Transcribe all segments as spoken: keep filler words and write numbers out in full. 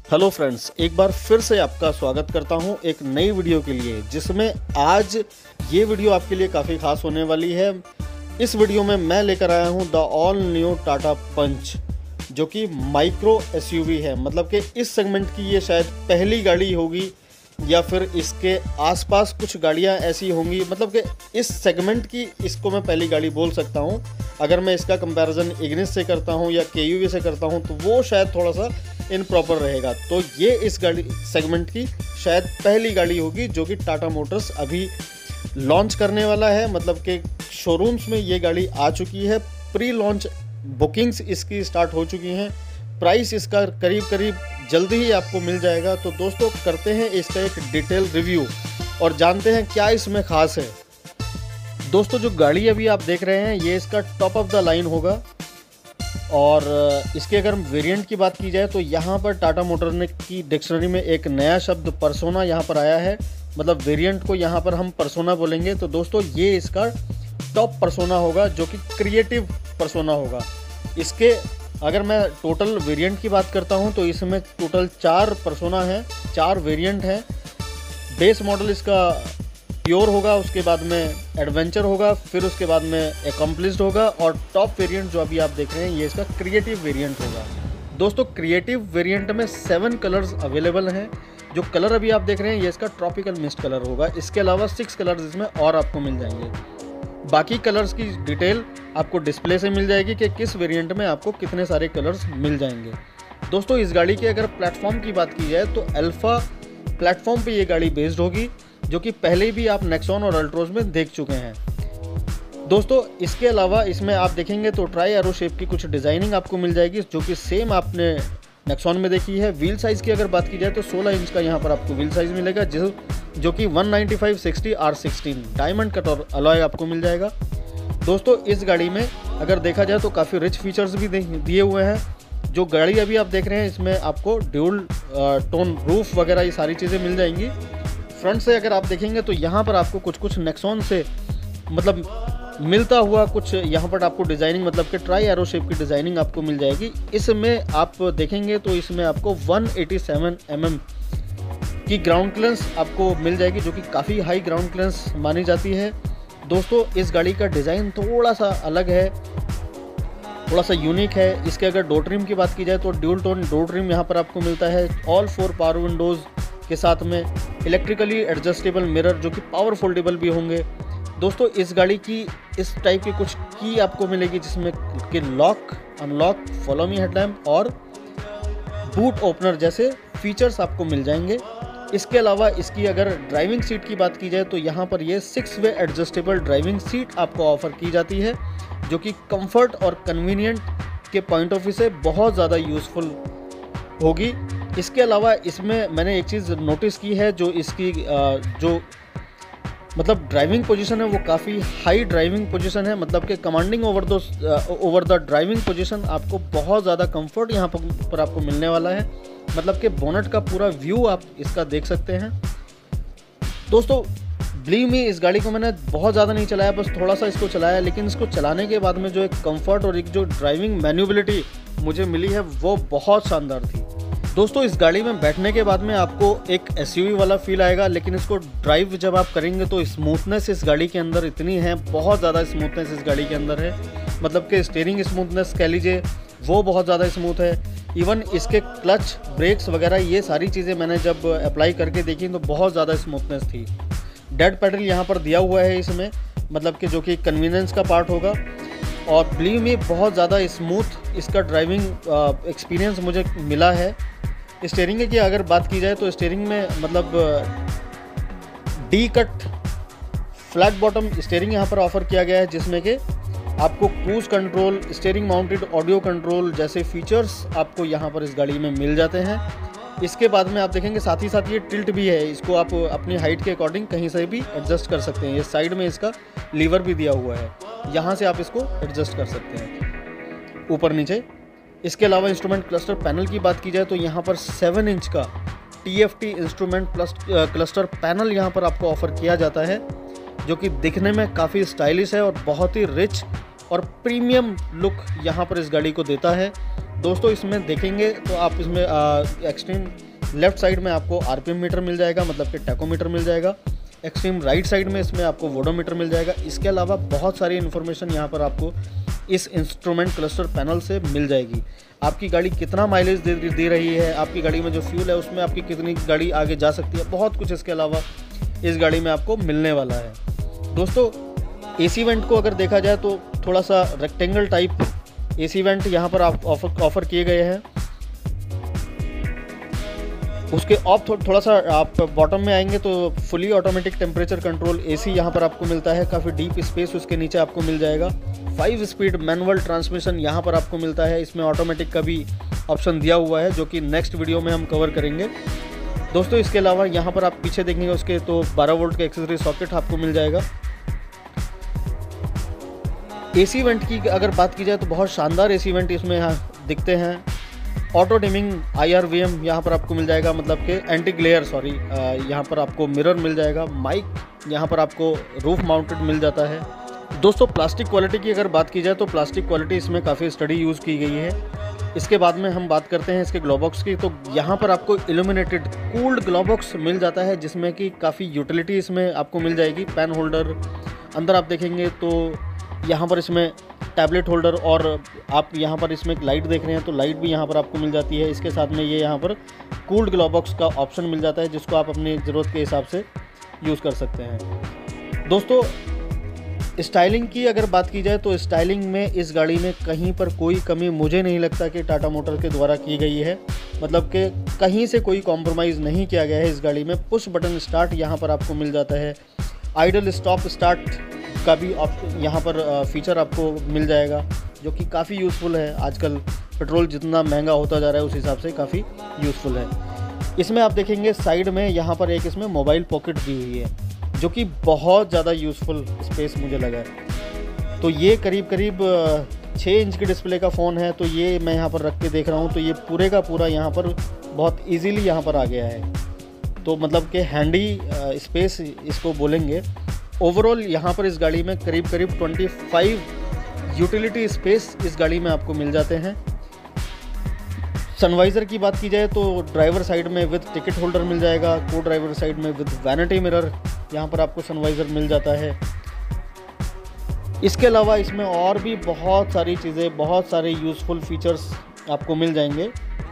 Hello friends, एक बार फिर से आपका स्वागत करता हूं एक नई वीडियो के लिए, जिसमें आज ये वीडियो आपके लिए काफ़ी खास होने वाली है। इस वीडियो में मैं लेकर आया हूं the all new Tata Punch, जो कि माइक्रो एसयूवी है। मतलब कि इस सेगमेंट की ये शायद पहली गाड़ी होगी या फिर इसके आसपास कुछ गाड़ियां ऐसी होंगी। मतलब कि इस सेगमेंट की इसको मैं पहली गाड़ी बोल सकता हूं। अगर मैं इसका कंपैरिजन इग्निस से करता हूं या केयूवी से करता हूं तो वो शायद थोड़ा सा इनप्रॉपर रहेगा। तो ये इस गाड़ी सेगमेंट की शायद पहली गाड़ी होगी जो कि टाटा मोटर्स अभी लॉन्च करने वाला है। मतलब कि शोरूम्स में ये गाड़ी आ चुकी है, प्री लॉन्च बुकिंग्स इसकी स्टार्ट हो चुकी हैं, प्राइस इसका करीब करीब जल्दी ही आपको मिल जाएगा। तो दोस्तों, करते हैं इसका एक डिटेल रिव्यू और जानते हैं क्या इसमें खास है। दोस्तों, जो गाड़ी अभी आप देख रहे हैं ये इसका टॉप ऑफ द लाइन होगा। और इसके अगर वेरिएंट की बात की जाए तो यहाँ पर टाटा मोटर ने की डिक्शनरी में एक नया शब्द परसोना यहाँ पर आया है। मतलब वेरिएंट को यहाँ पर हम परसोना बोलेंगे। तो दोस्तों, ये इसका टॉप परसोना होगा जो कि क्रिएटिव परसोना होगा। इसके अगर मैं टोटल वेरिएंट की बात करता हूँ तो इसमें टोटल चार परसोना हैं, चार वेरिएंट हैं। बेस मॉडल इसका प्योर होगा, उसके बाद में एडवेंचर होगा, फिर उसके बाद में एकम्प्लिस्ड होगा और टॉप वेरिएंट जो अभी आप देख रहे हैं ये इसका क्रिएटिव वेरिएंट होगा। दोस्तों, क्रिएटिव वेरिएंट में सेवन कलर्स अवेलेबल हैं। जो कलर अभी आप देख रहे हैं ये इसका ट्रॉपिकल मिस्ट कलर होगा। इसके अलावा सिक्स कलर्स इसमें और आपको मिल जाएंगे। बाकी कलर्स की डिटेल आपको डिस्प्ले से मिल जाएगी कि किस वेरिएंट में आपको कितने सारे कलर्स मिल जाएंगे। दोस्तों, इस गाड़ी के अगर प्लेटफॉर्म की बात की जाए तो अल्फा प्लेटफॉर्म पे ये गाड़ी बेस्ड होगी, जो कि पहले भी आप नेक्सॉन और अल्ट्रोज में देख चुके हैं। दोस्तों, इसके अलावा इसमें आप देखेंगे तो ट्राई एरो शेप की कुछ डिज़ाइनिंग आपको मिल जाएगी, जो कि सेम आपने नेक्सॉन में देखी है। व्हील साइज़ की अगर बात की जाए तो सोलह इंच का यहाँ पर आपको व्हील साइज़ मिलेगा, जो जो कि one ninety five sixty R sixteen diamond cut और अलॉय आपको मिल जाएगा। दोस्तों, इस गाड़ी में अगर देखा जाए तो काफ़ी रिच फीचर्स भी दिए हुए हैं। जो गाड़ी अभी आप देख रहे हैं इसमें आपको ड्यूल टोन रूफ वगैरह ये सारी चीज़ें मिल जाएंगी। फ्रंट से अगर आप देखेंगे तो यहाँ पर आपको कुछ कुछ नेक्सॉन से मतलब मिलता हुआ कुछ यहाँ पर आपको डिज़ाइनिंग, मतलब कि ट्राई एरो शेप की डिज़ाइनिंग आपको मिल जाएगी। इसमें आप देखेंगे तो इसमें आपको one eighty seven M M की ग्राउंड क्लियरेंस आपको मिल जाएगी, जो कि काफ़ी हाई ग्राउंड क्लियरेंस मानी जाती है। दोस्तों, इस गाड़ी का डिज़ाइन थोड़ा सा अलग है, थोड़ा सा यूनिक है। इसके अगर डोर ट्रिम की बात की जाए तो ड्यूल टोन डोर ट्रिम यहाँ पर आपको मिलता है, ऑल फोर पावर विंडोज़ के साथ में इलेक्ट्रिकली एडजस्टेबल मिरर जो कि पावर फोल्डेबल भी होंगे। दोस्तों, इस गाड़ी की इस टाइप की कुछ की आपको मिलेगी, जिसमें कि lock, unlock, follow me headlamp और बूट ओपनर जैसे फीचर्स आपको मिल जाएंगे। इसके अलावा इसकी अगर ड्राइविंग सीट की बात की जाए तो यहाँ पर ये six way adjustable driving seat आपको ऑफर की जाती है, जो कि कंफर्ट और कन्वीनियंट के पॉइंट ऑफ व्यू से बहुत ज़्यादा यूज़फुल होगी। इसके अलावा इसमें मैंने एक चीज़ नोटिस की है, जो इसकी जो मतलब ड्राइविंग पोजीशन है वो काफ़ी हाई ड्राइविंग पोजीशन है। मतलब कि commanding over the over the driving position आपको बहुत ज़्यादा कंफर्ट यहाँ पर, पर आपको मिलने वाला है। मतलब कि बोनट का पूरा व्यू आप इसका देख सकते हैं। दोस्तों, बिलीव मी, इस गाड़ी को मैंने बहुत ज़्यादा नहीं चलाया, बस थोड़ा सा इसको चलाया, लेकिन इसको चलाने के बाद में जो एक कंफर्ट और एक जो ड्राइविंग मैन्यूबिलिटी मुझे मिली है वो बहुत शानदार थी। दोस्तों, इस गाड़ी में बैठने के बाद में आपको एक एसयूवी वाला फील आएगा, लेकिन इसको ड्राइव जब आप करेंगे तो स्मूथनेस इस गाड़ी के अंदर इतनी है, बहुत ज़्यादा स्मूथनेस इस गाड़ी के अंदर है। मतलब कि स्टीयरिंग स्मूथनेस कह लीजिए वो बहुत ज़्यादा स्मूथ है। इवन इसके क्लच, ब्रेक्स वगैरह ये सारी चीज़ें मैंने जब अप्लाई करके देखी तो बहुत ज़्यादा स्मूथनेस थी। डेड पेडल यहाँ पर दिया हुआ है इसमें, मतलब कि जो कि कन्वीनियंस का पार्ट होगा। और बिलीव मी, बहुत ज़्यादा स्मूथ इसका ड्राइविंग एक्सपीरियंस मुझे मिला है। स्टीयरिंग की अगर बात की जाए तो स्टीयरिंग में मतलब D cut flat bottom steering यहाँ पर ऑफर किया गया है, जिसमें कि आपको cruise control, steering mounted audio control जैसे फीचर्स आपको यहाँ पर इस गाड़ी में मिल जाते हैं। इसके बाद में आप देखेंगे साथ ही साथ ये टिल्ट भी है, इसको आप अपनी हाइट के अकॉर्डिंग कहीं से भी एडजस्ट कर सकते हैं। ये साइड में इसका लीवर भी दिया हुआ है, यहाँ से आप इसको एडजस्ट कर सकते हैं ऊपर नीचे। इसके अलावा इंस्ट्रूमेंट क्लस्टर पैनल की बात की जाए तो यहाँ पर सेवन इंच का T F T instrument plus cluster panel यहाँ पर आपको ऑफर किया जाता है, जो कि दिखने में काफ़ी स्टाइलिश है और बहुत ही रिच और प्रीमियम लुक यहाँ पर इस गाड़ी को देता है। दोस्तों इसमें देखेंगे तो आप इसमें एक्सट्रीम लेफ्ट साइड में आपको आरपीएम मीटर मिल जाएगा, मतलब कि टैकोमीटर मिल जाएगा। एक्सट्रीम राइट साइड में इसमें आपको वोडोमीटर मिल जाएगा। इसके अलावा बहुत सारी इन्फॉर्मेशन यहाँ पर आपको इस इंस्ट्रूमेंट क्लस्टर पैनल से मिल जाएगी। आपकी गाड़ी कितना माइलेज दे दे रही है, आपकी गाड़ी में जो फ्यूल है उसमें आपकी कितनी गाड़ी आगे जा सकती है, बहुत कुछ इसके अलावा इस गाड़ी में आपको मिलने वाला है। दोस्तों एसी वेंट को अगर देखा जाए तो थोड़ा सा रेक्टेंगल टाइप एसी वेंट यहाँ पर आप ऑफर ऑफर किए गए हैं। उसके ऑफ थो, थोड़ा सा आप बॉटम में आएंगे तो fully automatic temperature control AC यहाँ पर आपको मिलता है। काफ़ी डीप स्पेस उसके नीचे आपको मिल जाएगा। फाइव स्पीड मैनुअल ट्रांसमिशन यहाँ पर आपको मिलता है। इसमें ऑटोमेटिक का भी ऑप्शन दिया हुआ है जो कि नेक्स्ट वीडियो में हम कवर करेंगे। दोस्तों इसके अलावा यहाँ पर आप पीछे देखेंगे उसके तो बारह वोल्ट का एक्सेसरी सॉकेट आपको मिल जाएगा। एसी वेंट की अगर बात की जाए तो बहुत शानदार एसी वेंट इसमें यहाँ दिखते हैं। Auto dimming I R V M यहाँ पर आपको मिल जाएगा, मतलब कि एंटी ग्लेयर सॉरी यहाँ पर आपको मिरर मिल जाएगा। माइक यहाँ पर आपको रूफ माउंटेड मिल जाता है। दोस्तों प्लास्टिक क्वालिटी की अगर बात की जाए तो प्लास्टिक क्वालिटी इसमें काफ़ी स्टडी यूज़ की गई है। इसके बाद में हम बात करते हैं इसके ग्लोबॉक्स की, तो यहाँ पर आपको इल्यूमिनेटेड कूल्ड ग्लोबॉक्स मिल जाता है जिसमें कि काफ़ी यूटिलिटी इसमें आपको मिल जाएगी। पेन होल्डर अंदर आप देखेंगे तो यहाँ पर इसमें टैबलेट होल्डर और आप यहाँ पर इसमें एक लाइट देख रहे हैं तो लाइट भी यहाँ पर आपको मिल जाती है। इसके साथ में ये यहाँ पर कूल्ड ग्लोबॉक्स का ऑप्शन मिल जाता है जिसको आप अपनी ज़रूरत के हिसाब से यूज़ कर सकते हैं। दोस्तों स्टाइलिंग की अगर बात की जाए तो स्टाइलिंग में इस गाड़ी में कहीं पर कोई कमी मुझे नहीं लगता कि टाटा मोटर के द्वारा की गई है, मतलब कि कहीं से कोई कॉम्प्रोमाइज़ नहीं किया गया है इस गाड़ी में। पुश बटन स्टार्ट यहाँ पर आपको मिल जाता है। आइडल स्टॉप स्टार्ट का भी ऑप्शन यहाँ पर फीचर आपको मिल जाएगा जो कि काफ़ी यूज़फुल है। आजकल पेट्रोल जितना महंगा होता जा रहा है उस हिसाब से काफ़ी यूज़फुल है। इसमें आप देखेंगे साइड में यहाँ पर एक इसमें मोबाइल पॉकेट दी हुई है जो कि बहुत ज़्यादा यूज़फुल स्पेस मुझे लगा है। तो ये करीब करीब छः इंच की डिस्प्ले का फ़ोन है, तो ये मैं यहाँ पर रख के देख रहा हूँ तो ये पूरे का पूरा यहाँ पर बहुत ईजीली यहाँ पर आ गया है। तो मतलब कि हैंडी स्पेस इसको बोलेंगे। ओवरऑल यहाँ पर इस गाड़ी में करीब करीब पच्चीस यूटिलिटी स्पेस इस गाड़ी में आपको मिल जाते हैं। सनवाइज़र की बात की जाए तो ड्राइवर साइड में विद टिकट होल्डर मिल जाएगा, को ड्राइवर साइड में विद वैनिटी मिरर यहाँ पर आपको सनवाइज़र मिल जाता है। इसके अलावा इसमें और भी बहुत सारी चीज़ें, बहुत सारे यूज़फुल फीचर्स आपको मिल जाएंगे।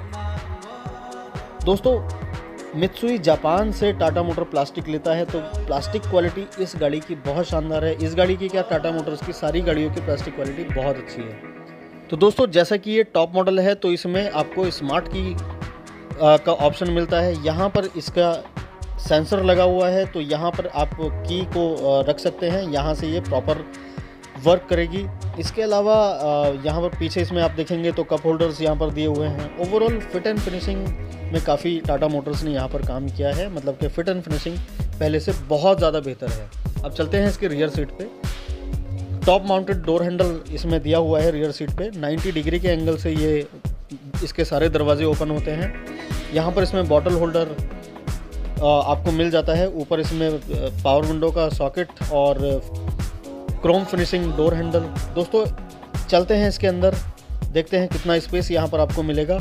दोस्तों मित्सुई जापान से टाटा मोटर प्लास्टिक लेता है तो प्लास्टिक क्वालिटी इस गाड़ी की बहुत शानदार है। इस गाड़ी की क्या टाटा मोटर्स की सारी गाड़ियों की प्लास्टिक क्वालिटी बहुत अच्छी है। तो दोस्तों जैसा कि ये टॉप मॉडल है तो इसमें आपको स्मार्ट की आ, का ऑप्शन मिलता है। यहाँ पर इसका सेंसर लगा हुआ है तो यहाँ पर आप की को आ, रख सकते हैं, यहाँ से ये प्रॉपर वर्क करेगी। इसके अलावा यहाँ पर पीछे इसमें आप देखेंगे तो कप होल्डर्स यहाँ पर दिए हुए हैं। ओवरऑल फिट एंड फिनिशिंग में काफ़ी टाटा मोटर्स ने यहाँ पर काम किया है, मतलब कि फिट एंड फिनिशिंग पहले से बहुत ज़्यादा बेहतर है। अब चलते हैं इसके रियर सीट पे। टॉप माउंटेड डोर हैंडल इसमें दिया हुआ है रियर सीट पे। नब्बे डिग्री के एंगल से ये इसके सारे दरवाजे ओपन होते हैं। यहाँ पर इसमें बॉटल होल्डर आपको मिल जाता है। ऊपर इसमें पावर विंडो का सॉकेट और क्रोम फिनिशिंग डोर हैंडल। दोस्तों चलते हैं इसके अंदर, देखते हैं कितना स्पेस यहाँ पर आपको मिलेगा।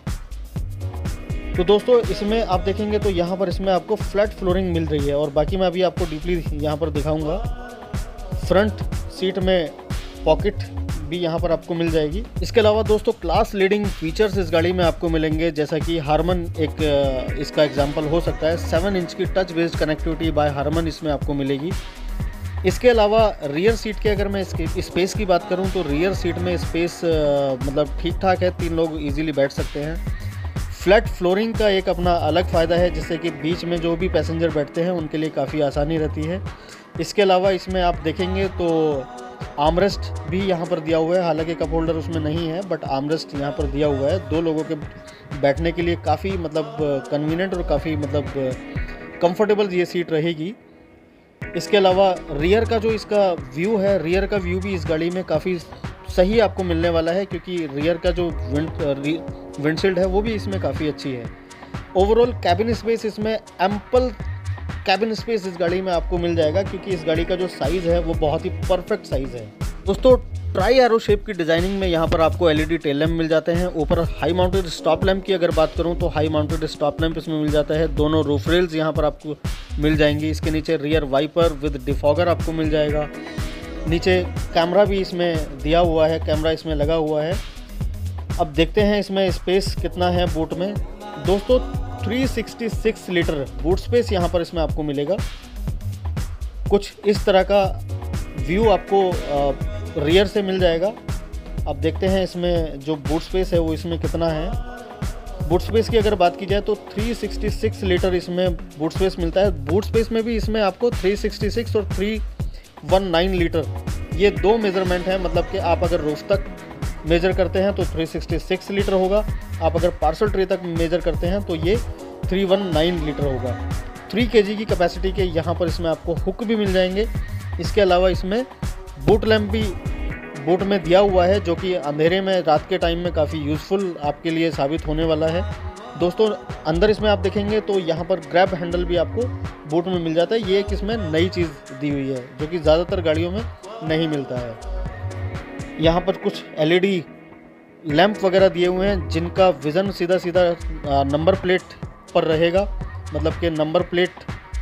तो दोस्तों इसमें आप देखेंगे तो यहाँ पर इसमें आपको फ्लैट फ्लोरिंग मिल रही है और बाकी मैं अभी आपको डीपली यहाँ पर दिखाऊंगा। फ्रंट सीट में पॉकेट भी यहाँ पर आपको मिल जाएगी। इसके अलावा दोस्तों क्लास लीडिंग फीचर्स इस गाड़ी में आपको मिलेंगे, जैसा कि हारमन एक इसका एग्जांपल हो सकता है। सेवन इंच की touch based connectivity by Harman इसमें आपको मिलेगी। इसके अलावा रियर सीट के अगर मैं इसके स्पेस की बात करूं तो रियर सीट में स्पेस मतलब ठीक ठाक है, तीन लोग इजीली बैठ सकते हैं। फ्लैट फ्लोरिंग का एक अपना अलग फ़ायदा है जिससे कि बीच में जो भी पैसेंजर बैठते हैं उनके लिए काफ़ी आसानी रहती है। इसके अलावा इसमें आप देखेंगे तो आर्मरेस्ट भी यहाँ पर दिया हुआ है, हालांकि कप होल्डर उसमें नहीं है बट आर्मरेस्ट यहाँ पर दिया हुआ है। दो लोगों के बैठने के लिए काफ़ी मतलब कन्वीनियंट और काफ़ी मतलब कंफर्टेबल ये सीट रहेगी। इसके अलावा रियर का जो इसका व्यू है, रियर का व्यू भी इस गाड़ी में काफ़ी सही आपको मिलने वाला है क्योंकि रियर का जो विंड विंडशील्ड है वो भी इसमें काफ़ी अच्छी है। ओवरऑल कैबिन स्पेस इसमें एम्पल कैबिन स्पेस इस गाड़ी में आपको मिल जाएगा क्योंकि इस गाड़ी का जो साइज़ है वो बहुत ही परफेक्ट साइज़ है। दोस्तों ट्राई एरो शेप की डिज़ाइनिंग में यहाँ पर आपको एलईडी टेल लैम्प मिल जाते हैं। ऊपर हाई माउंटेड स्टॉप लैम्प की अगर बात करूँ तो हाई माउंटेड स्टॉप लैम्प इसमें मिल जाता है। दोनों रूफ रेल्स यहाँ पर आपको मिल जाएंगी। इसके नीचे रियर वाइपर विद डिफॉगर आपको मिल जाएगा। नीचे कैमरा भी इसमें दिया हुआ है, कैमरा इसमें लगा हुआ है। अब देखते हैं इसमें स्पेस कितना है बूट में। दोस्तों तीन सौ छियासठ लीटर बूट स्पेस यहाँ पर इसमें आपको मिलेगा। कुछ इस तरह का व्यू आपको रियर से मिल जाएगा। अब देखते हैं इसमें जो बूट स्पेस है वो इसमें कितना है। बूट स्पेस की अगर बात की जाए तो तीन सौ छियासठ लीटर इसमें बूट स्पेस मिलता है। बूट स्पेस में भी इसमें आपको तीन सौ छियासठ और तीन सौ उन्नीस लीटर ये दो मेज़रमेंट है। मतलब कि आप अगर रूफ तक मेज़र करते हैं तो तीन सौ छियासठ लीटर होगा, आप अगर पार्सल ट्रे तक मेज़र करते हैं तो ये तीन सौ उन्नीस लीटर होगा। थ्री केजी की कैपेसिटी के यहाँ पर इसमें आपको हुक भी मिल जाएंगे। इसके अलावा इसमें बूट लैम्प भी बूट में दिया हुआ है, जो कि अंधेरे में रात के टाइम में काफ़ी यूज़फुल आपके लिए साबित होने वाला है। दोस्तों अंदर इसमें आप देखेंगे तो यहाँ पर ग्रैब हैंडल भी आपको बूट में मिल जाता है। ये एक इसमें नई चीज़ दी हुई है जो कि ज़्यादातर गाड़ियों में नहीं मिलता है। यहाँ पर कुछ एलईडी लैंप वगैरह दिए हुए हैं जिनका विज़न सीधा सीधा नंबर प्लेट पर रहेगा। मतलब कि नंबर प्लेट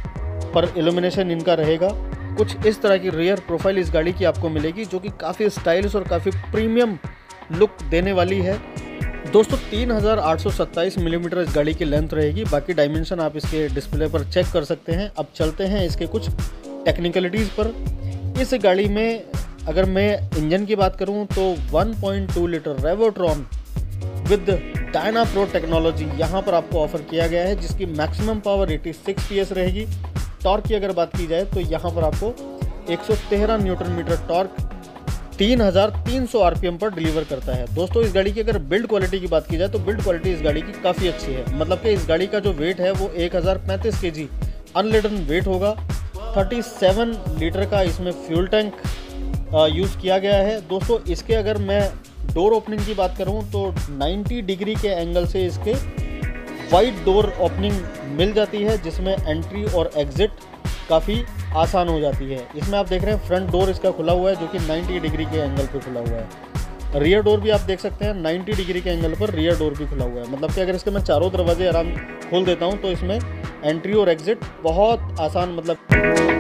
पर इल्यूमिनेशन इनका रहेगा। कुछ इस तरह की रियर प्रोफाइल इस गाड़ी की आपको मिलेगी जो कि काफ़ी स्टाइलिश और काफ़ी प्रीमियम लुक देने वाली है। दोस्तों तीन हज़ार आठ सौ सत्ताईस मिलीमीटर इस गाड़ी की लेंथ रहेगी। बाकी डायमेंशन आप इसके डिस्प्ले पर चेक कर सकते हैं। अब चलते हैं इसके कुछ टेक्निकलिटीज़ पर। इस गाड़ी में अगर मैं इंजन की बात करूं तो one point two litre Revotron with Dynapro technology यहाँ पर आपको ऑफर किया गया है, जिसकी मैक्सिमम पावर छियासी पीएस रहेगी। टॉर्क की अगर बात की जाए तो यहाँ पर आपको एक सौ तेरह न्यूटन मीटर टॉर्क तीन हज़ार तीन सौ आरपीएम पर डिलीवर करता है। दोस्तों इस गाड़ी की अगर बिल्ड क्वालिटी की बात की जाए तो बिल्ड क्वालिटी इस गाड़ी की काफ़ी अच्छी है। मतलब कि इस गाड़ी का जो वेट है वो एक हज़ार पैंतीस के जी अनलेडन वेट होगा। सैंतीस लीटर का इसमें फ्यूल टैंक यूज़ किया गया है। दोस्तों इसके अगर मैं डोर ओपनिंग की बात करूं तो नब्बे डिग्री के एंगल से इसके वाइड डोर ओपनिंग मिल जाती है, जिसमें एंट्री और एग्जिट काफ़ी आसान हो जाती है। इसमें आप देख रहे हैं फ्रंट डोर इसका खुला हुआ है जो कि नब्बे डिग्री के एंगल पर खुला हुआ है। रियर डोर भी आप देख सकते हैं नब्बे डिग्री के एंगल पर रियर डोर भी खुला हुआ है। मतलब कि अगर इसके मैं चारों दरवाजे आराम खोल देता हूँ तो इसमें एंट्री और एग्जिट बहुत आसान मतलब